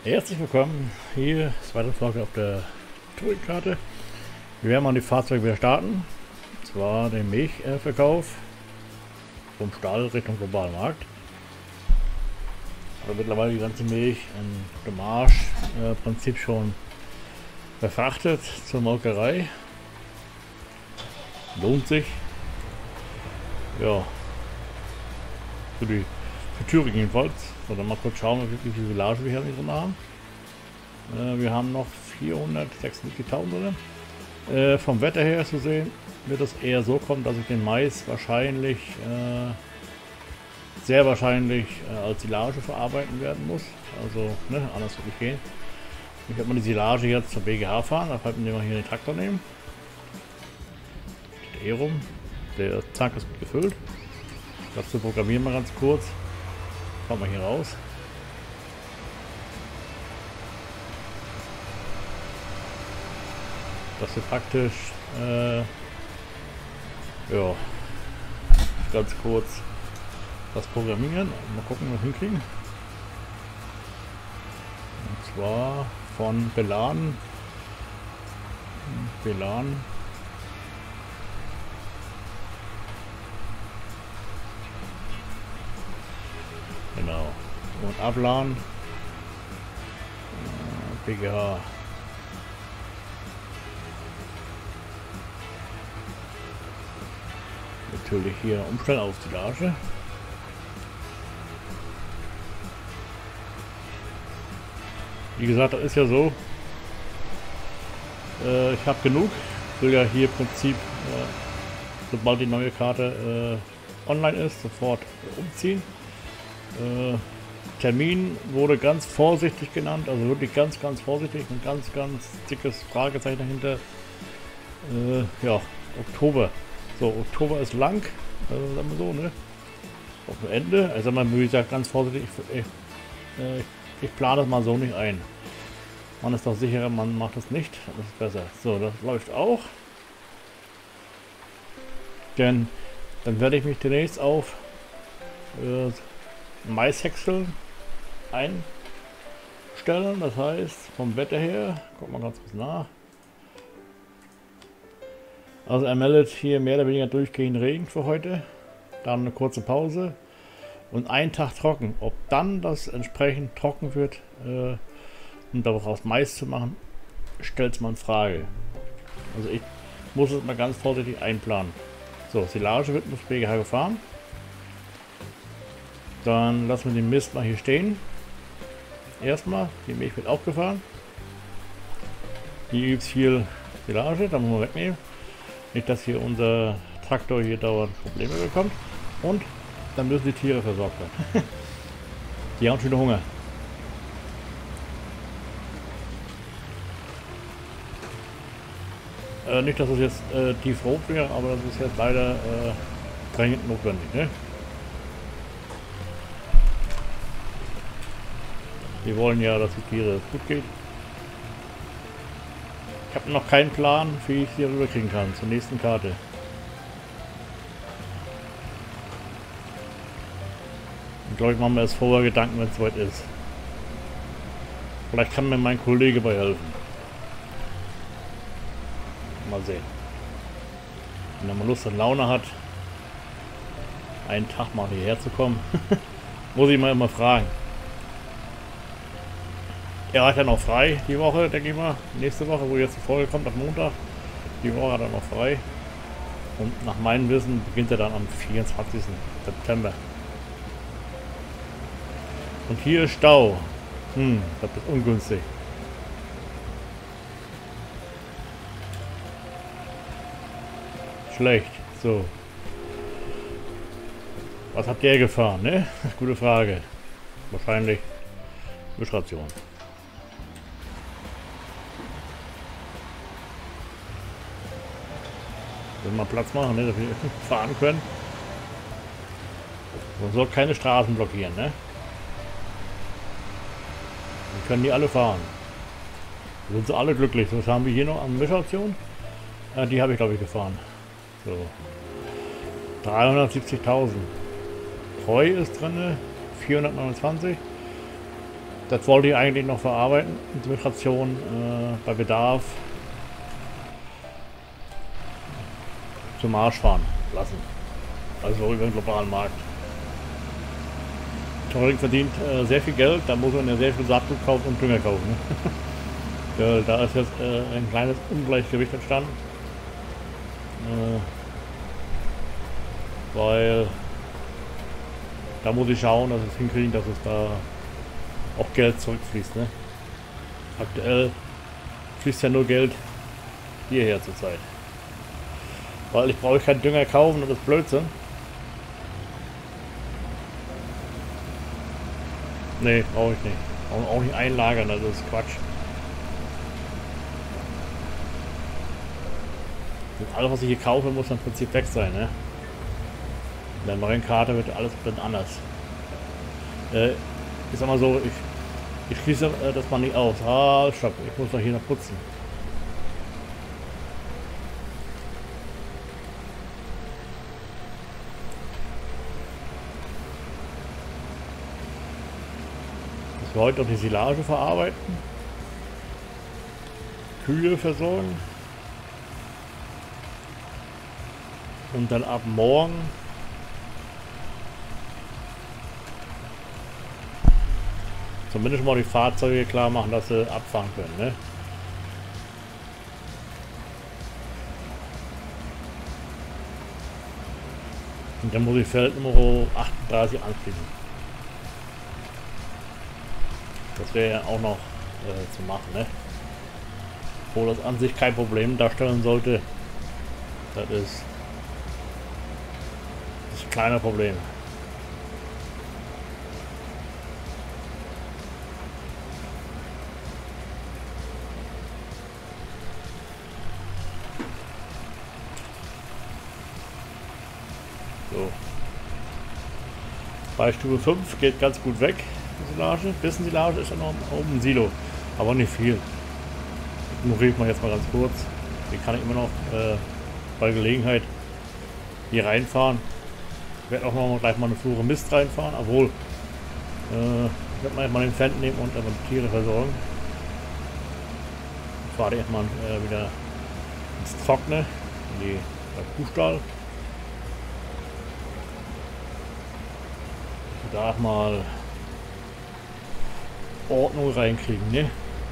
Herzlich willkommen, hier zweite Folge auf der Touring-Karte. Wir werden mal die Fahrzeuge wieder starten, und zwar den Milchverkauf vom Stall Richtung globalen Markt. Also mittlerweile die ganze Milch in dem Marsch Prinzip schon verfrachtet zur Molkerei. Lohnt sich. Ja, für Thüringen jedenfalls. So, dann mal kurz schauen, wie viel Silage wir hier drin haben. Wir haben noch 476.000 drin. Vom Wetter her zu sehen, wird es eher so kommen, dass ich den Mais wahrscheinlich, sehr wahrscheinlich als Silage verarbeiten werden muss. Also, ne, anders wird nicht gehen. Ich werde mal die Silage jetzt zur BGH fahren, da halten wir mal hier den Traktor nehmen. Steht hier rum. Der Tank ist gut gefüllt. Das zu programmieren mal ganz kurz. Kommen wir hier raus. Das ist praktisch, ja, ganz kurz das Programmieren. Mal gucken, was wir hinkriegen. Und zwar von Belan. Genau. Und abladen. BGH. Natürlich hier umstellen auf Silage. Wie gesagt, das ist ja so. Ich habe genug. Ich will ja hier im Prinzip, sobald die neue Karte online ist, sofort umziehen. Termin wurde ganz vorsichtig genannt, also wirklich ganz vorsichtig, ein ganz dickes Fragezeichen dahinter. Ja, Oktober. So, Oktober ist lang, sagen wir so, ne? Auf dem Ende, also man würde sagen, ganz vorsichtig, ich plane das mal so nicht ein. Man ist doch sicherer, man macht das nicht, das ist besser. So, das läuft auch. Denn dann werde ich mich demnächst auf Maishäcksel einstellen, das heißt vom Wetter her, guck mal ganz kurz nach. Also er meldet hier mehr oder weniger durchgehend Regen für heute, dann eine kurze Pause und einen Tag trocken. Ob dann das entsprechend trocken wird und daraus Mais zu machen, stellt man in Frage. Also ich muss es mal ganz vorsichtig einplanen. So, Silage wird mit BGH gefahren. Dann lassen wir den Mist mal hier stehen. Erstmal, die Milch wird aufgefahren. Hier gibt es viel Silage, da müssen wir wegnehmen. Nicht, dass hier unser Traktor hier dauernd Probleme bekommt. Und dann müssen die Tiere versorgt werden. Die haben schon wieder Hunger. Nicht, dass es jetzt tiefrot wäre, aber das ist jetzt leider dringend notwendig. Ne? Wir wollen ja, dass die Tiere gut geht. Ich habe noch keinen Plan, wie ich sie rüberkriegen kann zur nächsten Karte. Ich glaube, ich mache mir erst vorher Gedanken, wenn es soweit ist. Vielleicht kann mir mein Kollege bei helfen. Mal sehen. Wenn er mal Lust und Laune hat, einen Tag mal hierher zu kommen, muss ich mal immer fragen. Er hat ja noch frei die Woche, denke ich mal. Nächste Woche, wo jetzt die Folge kommt, am Montag. Die Woche hat er noch frei. Und nach meinem Wissen beginnt er dann am 24. September. Und hier ist Stau. Das ist ungünstig. Schlecht. So. Was hat der gefahren, ne? Gute Frage. Wahrscheinlich Mischration. Wenn wir Platz machen, ne, dass wir fahren können. Man soll keine Straßen blockieren, ne? Wir können die alle fahren. Da sind sie alle glücklich. Was haben wir hier noch an Mischoption? Die habe ich, glaube ich, gefahren. So. 370.000. Treu ist drin, 429. Das wollte ich eigentlich noch verarbeiten, die Migration bei Bedarf zum Marsch fahren lassen. Also über den globalen Markt. Touring verdient sehr viel Geld, da muss man ja sehr viel Saatgut kaufen und Dünger kaufen. Ne? Ja, da ist jetzt ein kleines Ungleichgewicht entstanden. Weil da muss ich schauen, dass es hinkriegen, dass es da auch Geld zurückfließt. Ne? Aktuell fließt ja nur Geld hierher zurzeit. Weil ich brauche keinen Dünger kaufen und das ist Blödsinn. Nee, brauche ich nicht. Auch nicht einlagern, das ist Quatsch. Und alles, was ich hier kaufe, muss im Prinzip weg sein. Ne? In der neuen Karte wird alles anders. Ich sag mal so, ich schließe das mal nicht aus. Ah, stopp, ich muss doch hier noch putzen. Dass wir heute noch die Silage verarbeiten. Kühe versorgen. Und dann ab morgen zumindest mal die Fahrzeuge klar machen, dass sie abfahren können. Ne? Und dann muss ich Feld Nummer 38 anschließen. Das wäre ja auch noch zu machen. Ne? Obwohl das an sich kein Problem darstellen sollte. Das ist ein kleiner Problem. So. Bei Stufe 5 geht ganz gut weg, die Silage. Bisschen Silage ist ja noch oben im Silo, aber nicht viel. Ignoriere ich mal jetzt mal ganz kurz. Die kann ich immer noch bei Gelegenheit hier reinfahren. Ich werde auch noch gleich mal eine Flure Mist reinfahren, obwohl ich werde mal erstmal den Fendt nehmen und die Tiere versorgen. Ich fahre erstmal wieder ins Trockene, in die Kuhstall. Da mal Ordnung reinkriegen, ne?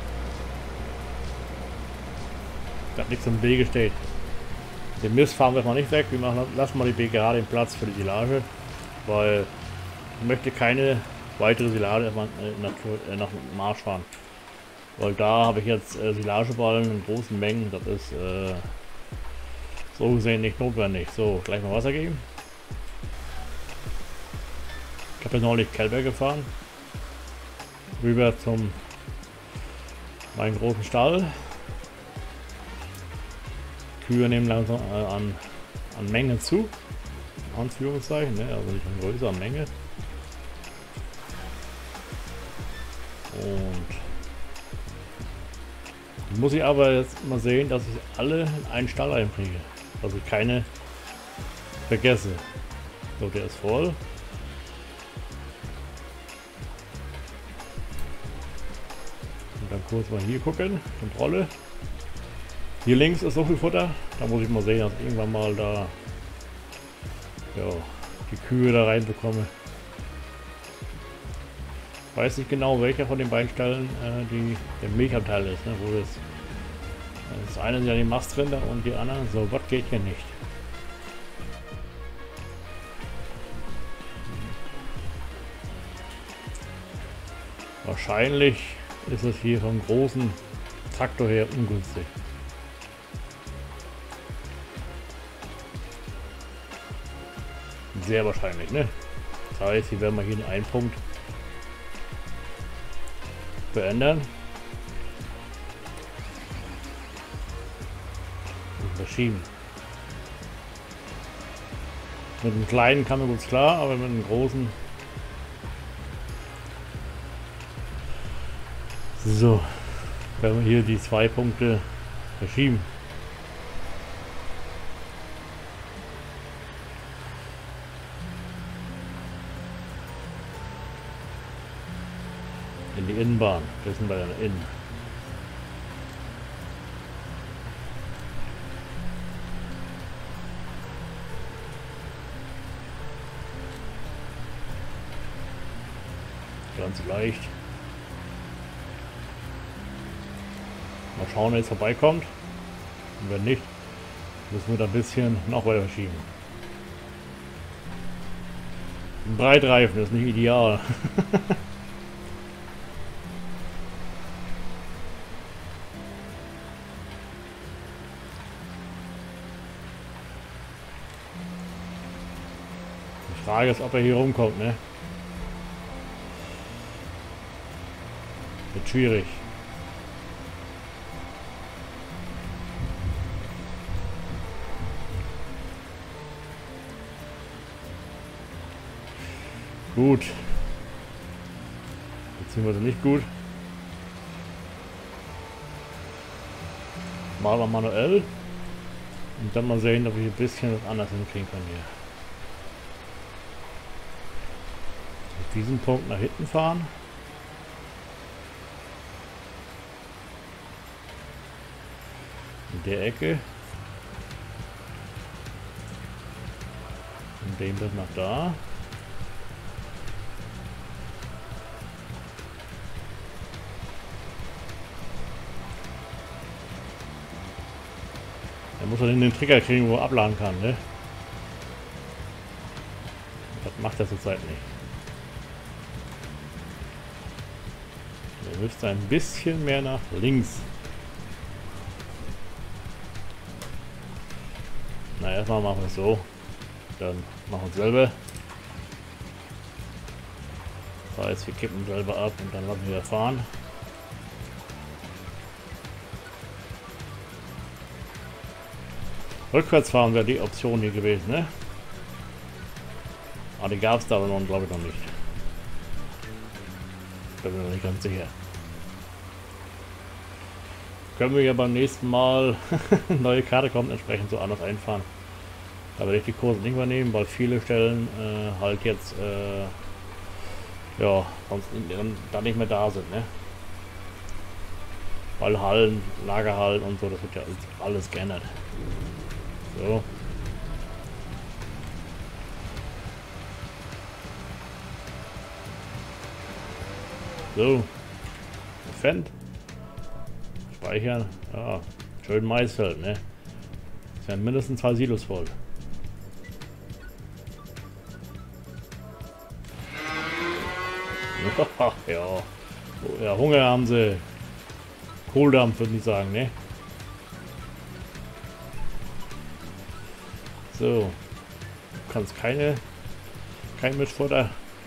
Dass nichts im Wege steht. Den Mist fahren wir mal nicht weg, wir lassen mal die BGA den Platz für die Silage, weil ich möchte keine weitere Silage nach Marsch fahren. Weil da habe ich jetzt Silageballen in großen Mengen, das ist so gesehen nicht notwendig. So, gleich mal Wasser geben. Ich habe ja neulich Kälber gefahren, rüber zum meinen großen Stall. Kühe nehmen langsam an Menge zu, Anführungszeichen, ne? Also nicht an Größe, an Menge. Und muss ich aber jetzt mal sehen, dass ich alle in einen Stall einbringe, dass ich keine vergesse. So, der ist voll. Dann kurz mal hier gucken, Kontrolle. Hier links ist so viel Futter, da muss ich mal sehen, dass ich irgendwann mal da ja, die Kühe da reinbekomme. Ich weiß nicht genau, welcher von den beiden Stellen der Milchanteil ist, ne, wo das eine sind ja die Mastrinder und die anderen, so was geht hier nicht. Wahrscheinlich ist es hier vom großen Traktor her ungünstig. Sehr wahrscheinlich, ne? Das heißt, hier werden wir hier einen Punkt verändern. Und verschieben. Mit dem kleinen kann man gut klar, aber mit dem großen. So, wenn wir hier die 2 Punkte verschieben. In die Innenbahn. Wir sind bei der Innen. Ganz leicht. Mal schauen, wenn es vorbeikommt. Und wenn nicht, müssen wir da ein bisschen noch weiter verschieben. Ein Breitreifen ist nicht ideal. Die Frage ist, ob er hier rumkommt, ne? Wird schwierig. Gut. Beziehungsweise nicht gut. Machen wir manuell. Und dann mal sehen, ob wir ein bisschen was anders hinkriegen können hier. Auf diesen Punkt nach hinten fahren. In der Ecke. Und den bis nach da. Da muss er den Trigger kriegen, wo er abladen kann, ne? Das macht er zurzeit nicht. Er müsste ein bisschen mehr nach links. Na, erstmal machen wir es so. Dann machen wir es selber. Das heißt, wir kippen selber ab und dann lassen wir wieder fahren. Rückwärts fahren wäre die Option hier gewesen, ne? Aber die gab es da aber noch, glaube ich, noch nicht. Da bin ich noch nicht ganz sicher. Können wir ja beim nächsten Mal neue Karte kommt, entsprechend so anders einfahren. Da werde ich die Kurse nicht mehr nehmen, weil viele Stellen halt jetzt ja, sonst da nicht mehr da sind, ne? Weil Hallen, Lagerhallen und so, das wird ja alles geändert. So. So. Entfernt. Speichern. Ja. Schön Maisfeld, ne? Es werden mindestens 2 Silos voll. Ja. Ja, Hunger haben sie. Kohldampf würde ich sagen, ne? So. Du kannst kein Mischfutter.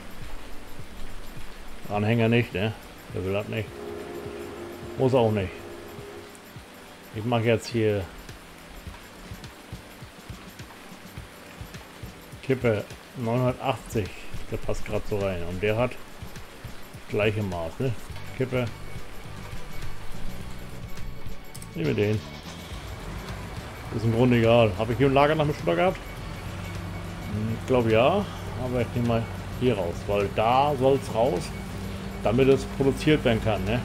Anhänger nicht, ne? Der will das nicht. Muss auch nicht. Ich mache jetzt hier Kippe 980. Der passt gerade so rein. Und der hat gleiche Maß, ne? Kippe. Nehmen wir den. Ist im Grunde egal. Habe ich hier ein Lager nach dem Schutter gehabt? Ich glaube ja. Aber ich nehme mal hier raus. Weil da soll es raus, damit es produziert werden kann, ne?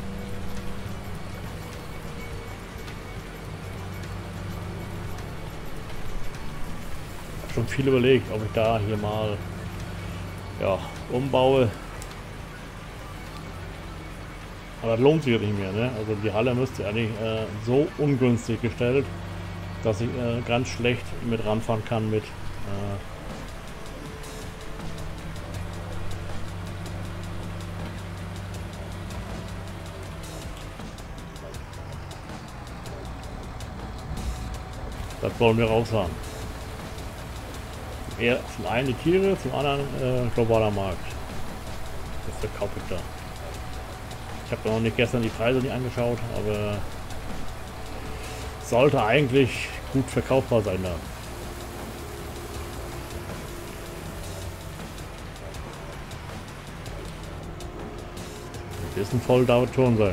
Ich habe schon viel überlegt, ob ich da hier mal ja, umbaue. Aber das lohnt sich nicht mehr, ne? Also die Halle müsste eigentlich so ungünstig gestellt, dass ich ganz schlecht mit ranfahren kann mit das wollen wir raushaben. Eher zum einen die Tiere, zum anderen globaler Markt. Das verkaufe ich da. Ich habe noch nicht gestern die Preise nicht angeschaut, aber sollte eigentlich gut verkaufbar sein da. Ein bisschen voll dauert schon sein.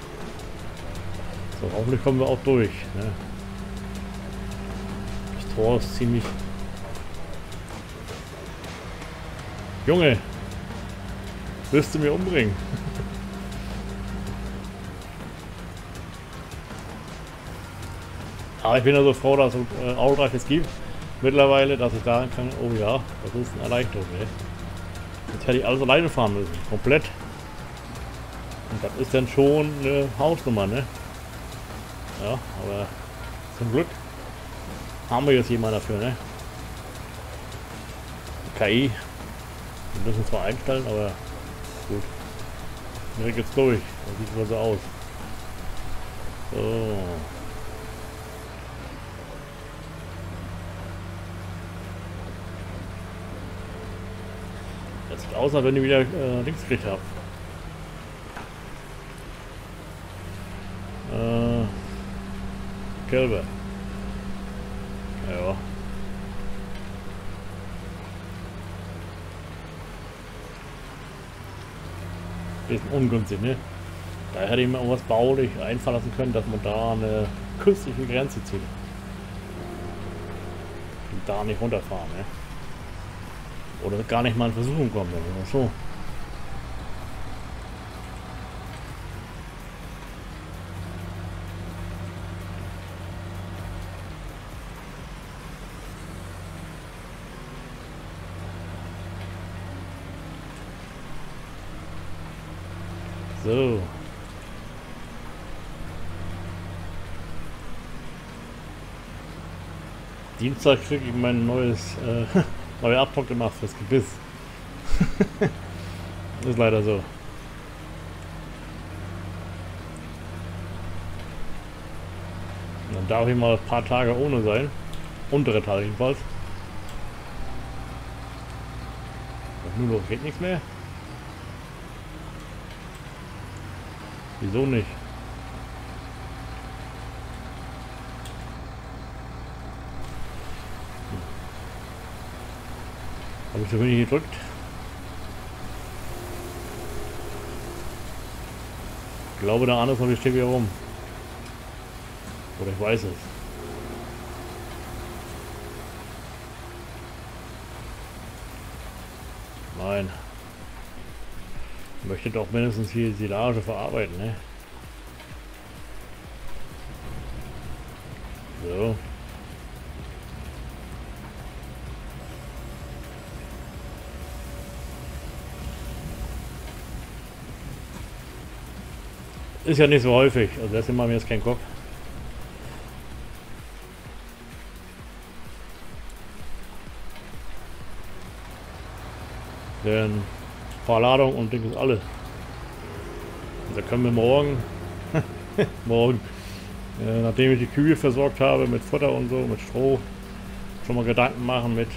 So, hoffentlich kommen wir auch durch. Ne? Das Tor ist ziemlich... Junge! Wirst du mir umbringen? Aber ich bin ja so froh, dass es Autoreif jetzt gibt. Mittlerweile, dass ich sagen kann, oh ja, das ist eine Erleichterung. Ey. Jetzt hätte ich alles alleine fahren müssen, komplett. Und das ist dann schon eine Hausnummer, ne? Ja, aber zum Glück haben wir jetzt jemanden dafür, ne? KI. Wir müssen zwar einstellen, aber gut. Direkt jetzt durch. Das sieht wohl so aus. So. Das sieht aus, als wenn ich wieder links gekriegt habe. Gelbe. Ja. Bisschen ungünstig, ne? Da hätte ich mir irgendwas baulich einfallen lassen können, dass man da eine künstliche Grenze zieht. Und da nicht runterfahren, ne? Oder gar nicht mal in Versuchung kommen, oder so. So. Dienstag kriege ich mein neue Abdruck gemacht fürs Gebiss. Ist leider so. Und dann darf ich mal ein paar Tage ohne sein. Untere Tage jedenfalls. Und nur noch geht nichts mehr. Wieso nicht? Habe ich zu wenig gedrückt? Ich glaube, der andere von steht wieder rum. Oder ich weiß es. Nein. Ich möchte doch mindestens hier Silage verarbeiten, ne? So. Ist ja nicht so häufig, also deswegen machen wir jetzt keinen Kopf. Denn Verladung und Ding ist alles. Und da können wir morgen, nachdem ich die Kühe versorgt habe mit Futter und so, mit Stroh, schon mal Gedanken machen mit,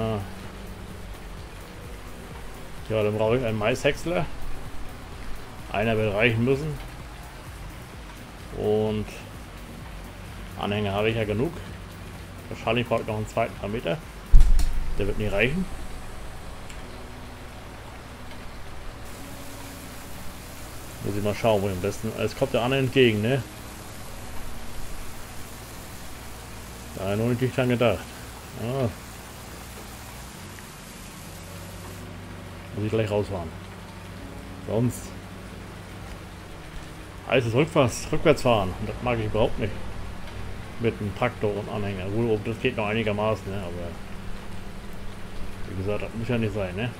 ja, dann brauche ich einen Maishäcksler. Einer wird reichen müssen. Und Anhänger habe ich ja genug. Wahrscheinlich brauche ich noch einen zweiten Parameter. Der wird nicht reichen. Muss ich mal schauen, wo ich am besten. Es kommt der andere entgegen, ne? Da habe ich noch nicht dran gedacht. Ah. Muss ich gleich rausfahren. Sonst heißt es rückwärts fahren. Und das mag ich überhaupt nicht. Mit einem Traktor und Anhänger. Wohl, das geht noch einigermaßen, ne? Aber wie gesagt, das muss ja nicht sein, ne?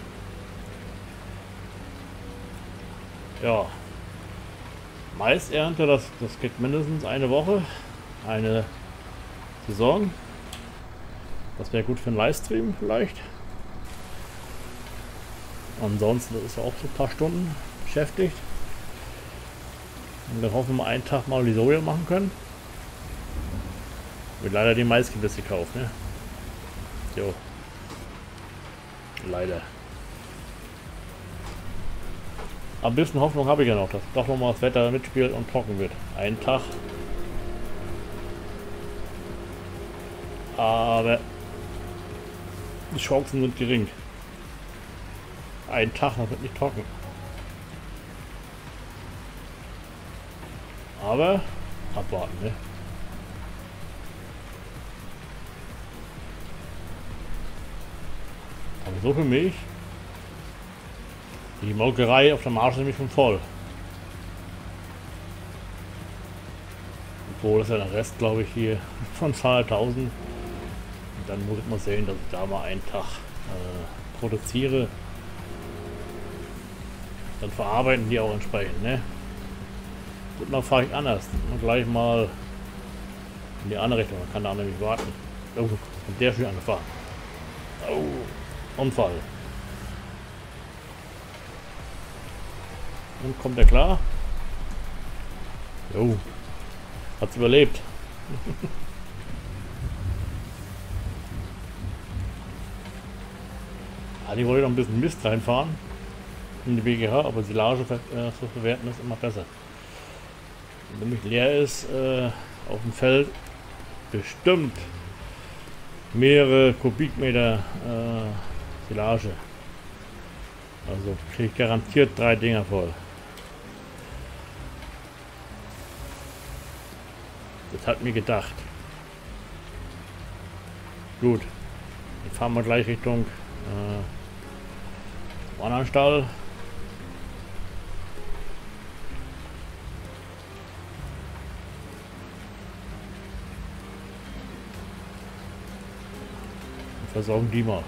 Ja. Maisernte, das geht mindestens eine Woche. Eine Saison. Das wäre gut für einen Livestream vielleicht. Ansonsten ist er auch so ein paar Stunden beschäftigt. Und dann hoffen wir einen Tag mal die Soja machen können. Wird leider die Maisgebisse gekauft, ne? Jo. Leider. Aber ein bisschen Hoffnung habe ich ja noch, dass doch nochmal das Wetter mitspielt und trocken wird. Einen Tag. Aber die Chancen sind gering. Ein Tag, das wird nicht trocken. Aber abwarten, ne? Aber so für mich. Die Molkerei auf der Marsch ist nämlich schon voll. Obwohl das ist ja der Rest, glaube ich, hier von 200.000. Dann muss ich mal sehen, dass ich da mal einen Tag produziere. Dann verarbeiten die auch entsprechend, ne? Gut, dann fahre ich anders. Und gleich mal in die andere Richtung. Man kann da nämlich warten. Oh, und der ist schon angefahren. Oh, Unfall. Und kommt der klar? Jo, hat's überlebt. Die wollte noch ein bisschen Mist reinfahren in die BGH, aber Silage zu verwerten ist immer besser. Wenn nämlich leer ist, auf dem Feld bestimmt mehrere Kubikmeter Silage. Also kriege ich garantiert 3 Dinger voll. Das hat mir gedacht. Gut, dann fahren wir gleich Richtung anderen Stall. Und versorgen die mal.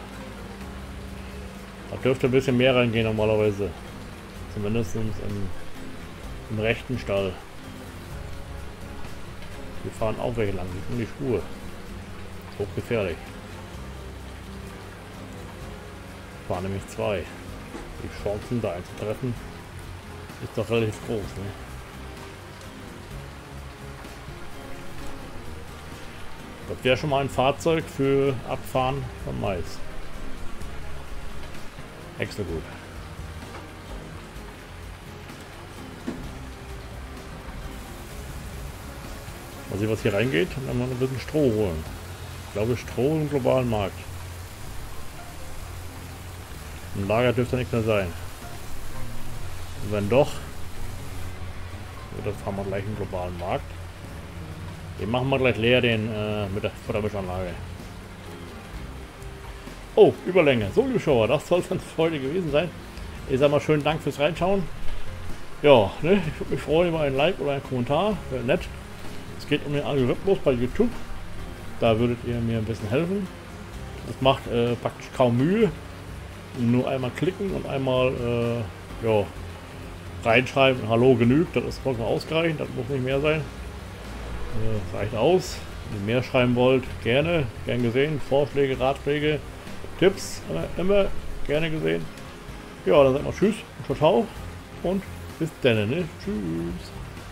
Da dürfte ein bisschen mehr reingehen normalerweise. Zumindest im rechten Stall. Wir fahren auch welche lang, die sind die Spur. Hochgefährlich. Waren nämlich 2. Die Chancen da einzutreffen ist doch relativ groß, ne? Das wäre schon mal ein Fahrzeug für Abfahren von Mais. Extra gut. Mal sehen, was hier reingeht und dann mal ein bisschen Stroh holen. Ich glaube, Stroh im globalen Markt. Ein Lager dürfte nicht mehr sein. Und wenn doch, dann fahren wir gleich im globalen Markt. Den machen wir gleich leer, den mit der Futtermischanlage. Oh, Überlänge. So, Zuschauer, das soll es dann für heute gewesen sein. Ich sage mal schönen Dank fürs Reinschauen. Ja, ne, ich würde mich freuen über ein Like oder einen Kommentar. Wäre nett. Es geht um den Algorithmus bei YouTube. Da würdet ihr mir ein bisschen helfen. Das macht praktisch kaum Mühe. Nur einmal klicken und einmal ja, reinschreiben, Hallo genügt, das ist vollkommen ausreichend, das muss nicht mehr sein. Reicht aus. Wenn ihr mehr schreiben wollt, gerne, gern gesehen. Vorschläge, Ratschläge, Tipps, immer gerne gesehen. Ja, dann sagt mal Tschüss, ciao, ciao und bis dann, ne? Tschüss.